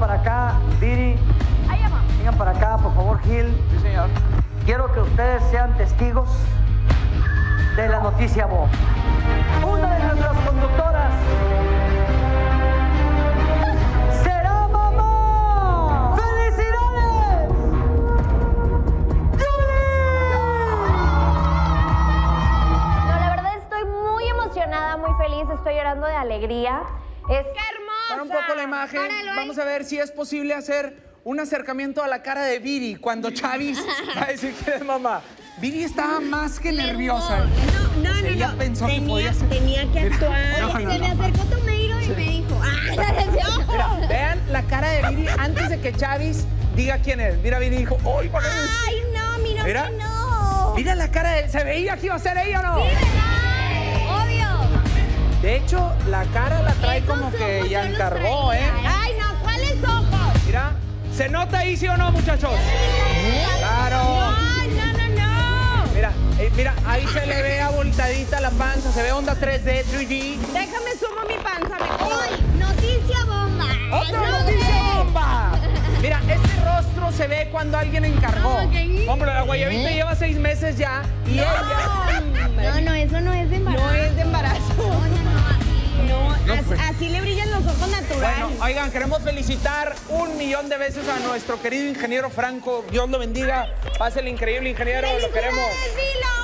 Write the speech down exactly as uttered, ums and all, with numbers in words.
para acá, Viri. Vengan para acá, por favor, Gil. Sí, señor. Quiero que ustedes sean testigos de la noticia bomba. Una de nuestras conductoras será mamá. ¡Felicidades! ¡Julie! No, la verdad estoy muy emocionada, muy feliz, estoy llorando de alegría. Es... ¡Qué hermosa! Para un poco la imagen, vamos a ver si es posible hacer un acercamiento a la cara de Viri cuando Chavis va a decir que es mamá. Viri estaba más que nerviosa. No, no, O sea, no, ella no. pensó tenía, que podía ser. tenía que Mira, actuar. no, Oye, no, se no. me acercó Tomeiro y Sí. me dijo, ¡ah! Mira, vean la cara de Viri antes de que Chavis diga quién es. Mira, Viri dijo, ¡ay, ¿cuál es? ¡Ay, no, mira, Mira. que no! Mira la cara de... ¿Se veía que iba a ser ella o no? Sí, ¿verdad? Obvio. De hecho, la cara la trae Esos como que ojos ya yo los encargó, traía. ¿eh? ¡Ay, no! ¿Cuáles ojos? Mira, ¿se nota ahí, sí o no, muchachos? ¡Claro! ¡Ay, no, no, no! Mira, eh, mira, ahí se le ve abultadita la panza, se ve onda tres D, tres D. Déjame sumo mi panza mejor. ¡Hoy, noticia bomba! ¡Otra noticia bomba! Mira, este rostro se ve cuando alguien encargó. Ok. Hombre, la guayabita lleva seis meses ya y ella... No, no, eso no es de embarazo. No es de embarazo. No, no, no. No, No, as- pues. así le brillan los ojos naturales. Bueno, oigan, queremos felicitar un millón de veces a nuestro querido ingeniero Franco. Dios lo bendiga. Pásale increíble, ingeniero, lo queremos. ¡Felicidades, Vilo!